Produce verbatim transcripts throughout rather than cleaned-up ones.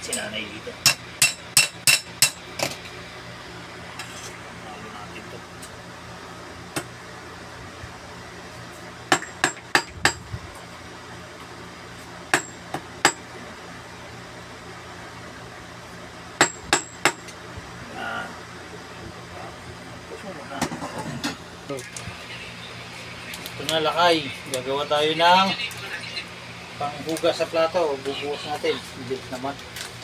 si nanay dito. Halo natin ito. Yan. Tapos mo muna. Ito na lakay. Gagawa tayo ng panghugas sa plato. Bubuhos natin. Bilis naman.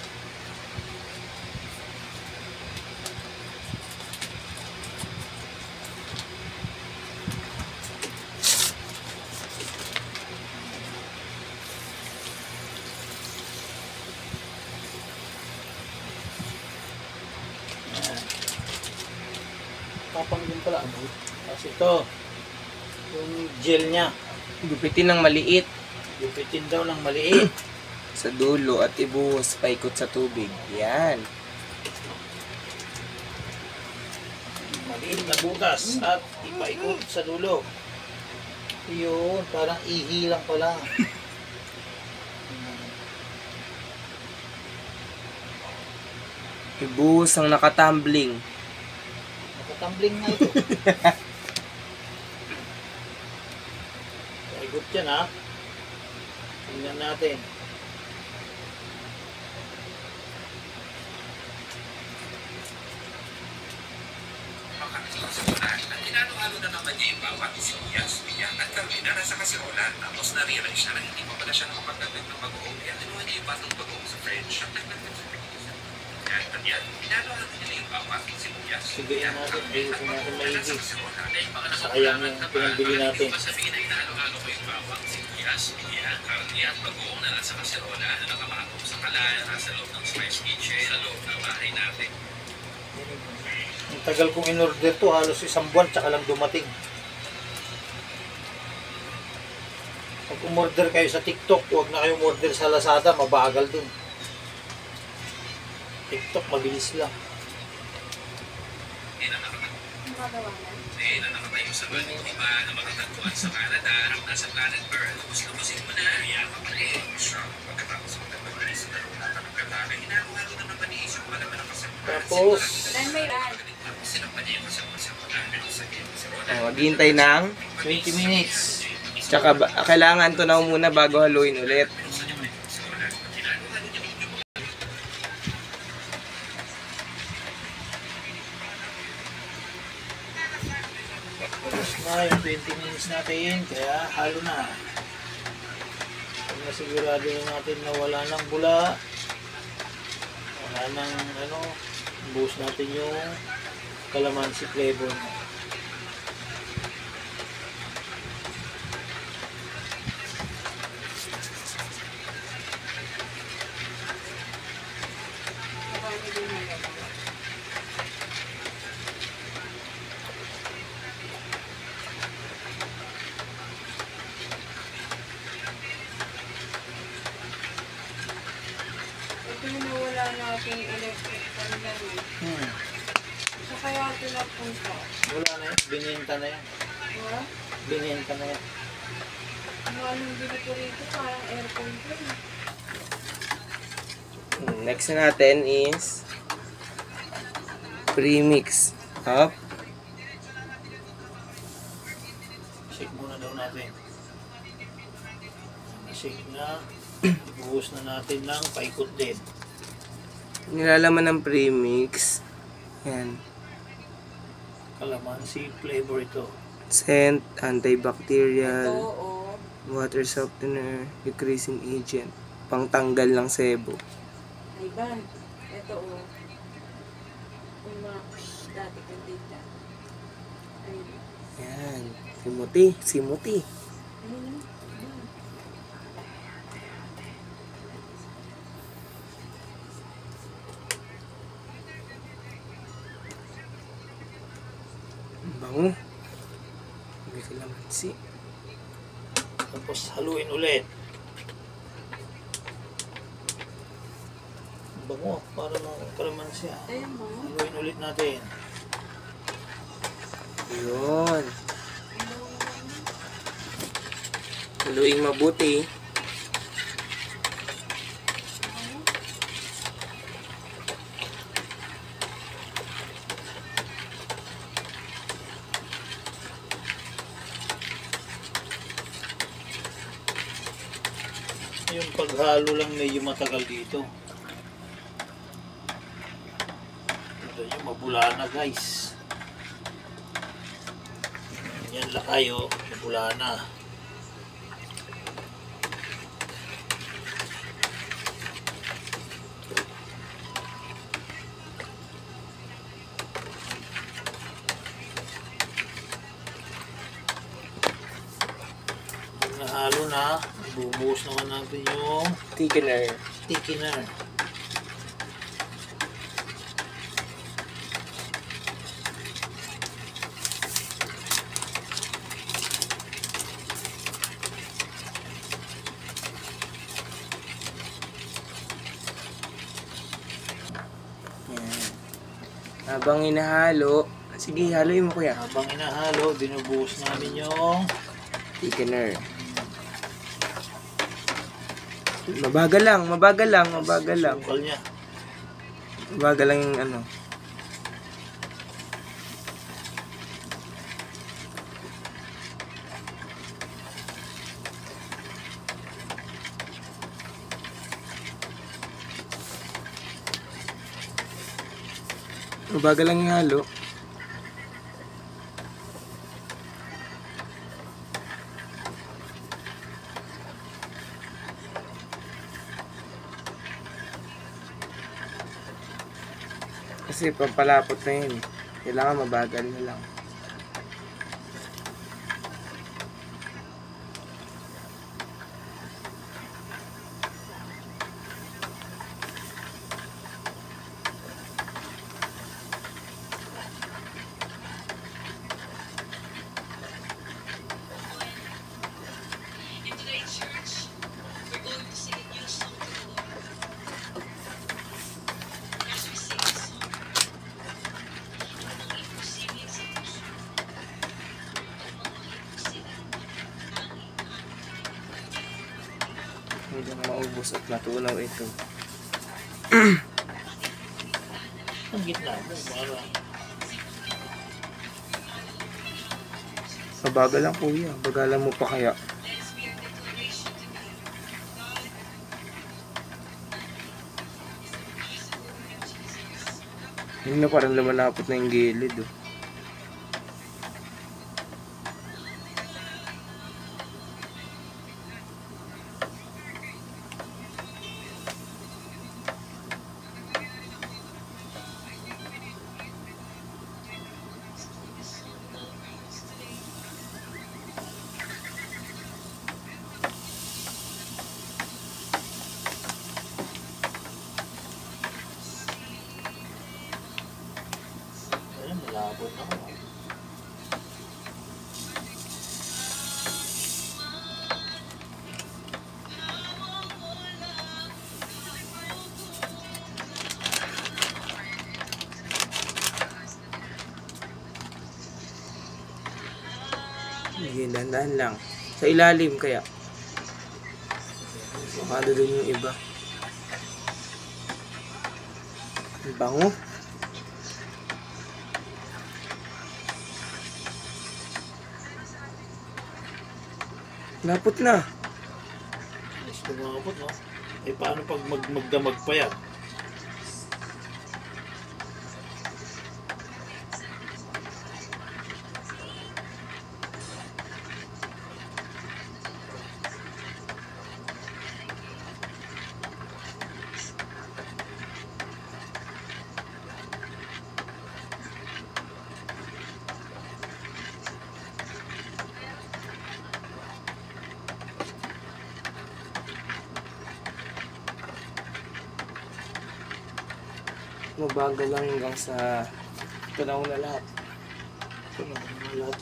Tapang din pala. Tapos ito. Yung gel niya. Gupitin ng maliit Gupitin daw ng maliit. sa dulo at ibuhos paikot sa tubig. Yan. Maliit na butas at ipaikot sa dulo. Yun, parang ihi lang pala. Ibuhos ang nakatumbling. Nakatumbling nga ito. Paikot yan ha. Tingnan natin. Tinalo-halo na naman niya yung bawat sibuyas, biyak at karmina sa kasirola. Tapos na-realize siya na hindi pa pala siya nakapagdagdag ng bagoong. Kaya tinuha niya yung batang bagoong sa fridge. Yan, at yan. Tinalo-halo nila yung bawat sibuyas. Sigayan natin. Bihusin natin maigi. Sayang yung pinambili natin. Sabihin na inalo-halo ko yung bawat sibuyas, biyak, karne at bagoong na nasa kasirola na nakamatong sa kalan, nasa loob ng spice kitchen, sa loob ng bahay natin. Ang tagal kong in-order to, halos isang buwan tsaka lang dumating. Pag umorder kayo sa TikTok, huwag na kayo umorder sa Lazada, mabagal dun. TikTok, mabilis lang. Eh, na nakatayo sa bagong iba na makatagpuan sa Canada ang nasa planet Earth. Gusto-gusin mo na, iyak ka pa rin. Sure, pagkatapos mo nagpapali sa daruna ka ng katana, hinaruhalo na naman ni Isyo pala man ang kasabuhan. Tapos, Oh, maghintay ng twenty minutes. tsaka ba, kailangan to na muna bago haluin ulit. Tapos na yung twenty minutes natin, kaya halo na. Pag nasigurado na natin na wala nang bula, wala nang ano, buhos natin yung calamansi flavor mo. Ito yung nawala natin electric fan yan eh. Hmm. So kaya ito napunta. Wala na yun, binenta na yan. Diba? Binenta na yan. Ano anong binito rito? Parang aircon ko eh. Next na natin is premix. Up. Shake muna daw natin. Shake na. Ibuhos na natin ng paikot din. Nilalaman ng premix. Yan. Calamansi flavor ito. Scent, Ito antibacterial, o. water softener, decreasing agent, pangtanggal ng sebo. Ay ban. Ito o. Yung mga dati kong dita. Ayun. Yan. Simuti, simuti. Ayun. Bango. May kalamansi. Tapos haluin ulit. Bango, para mga kalamansi. Ayun mo. Haluin ulit natin. Yun. Haluing mabuti. Yung paghalo lang medyo matagal dito. Ito yung mabula na guys. Yan lang kayo, mabula na. Nahalo na, bubuhos naman natin yung Thickener. thickener. Yan. Habang inahalo, sige, haloy mo kuya. Habang inahalo, binubuhos namin yung Thickener. Mabagal lang, mabagal lang, mabagal lang. sukal niya. Mabagal lang yung ano. Mabagal lang yung halo. Kasi pampalapot na yun. Kailangan mabagal na lang. Hindi na maubos at matunaw ito. Ang gitna mo, para Mabagal lang kuya. Bagalan mo pa kaya. Hindi na parang lumalapot na yung gilid oh. ayun, malabo na. Sige, dahan-dahan lang. Sa ilalim kaya. Baka doon yung iba. Ang bango. Lapot na. Mas kumapot, no? Eh, paano pag mag magdamag pa yan? Mabagal lang hanggang sa ito na una lahat. Ito na mga lahat.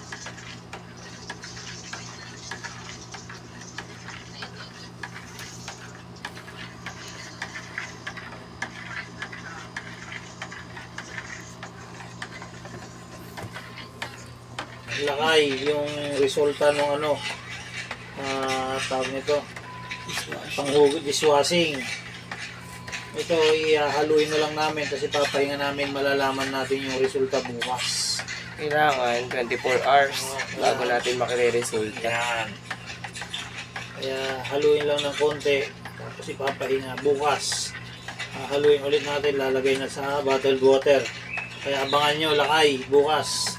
Lakay yung resulta ng ano, ah tawag nito, panghugot, dishwashing. Ito ihahaluin na lang namin kasi papahinga namin, malalaman natin yung resulta bukas. Kailangan twenty-four hours bago natin makire-resulta. Yan. Kaya haluin lang ng konti. Tapos ipapahinga bukas. Uh, haluin ulit natin, lalagay na sa bottled water. Kaya abangan nyo lakay bukas.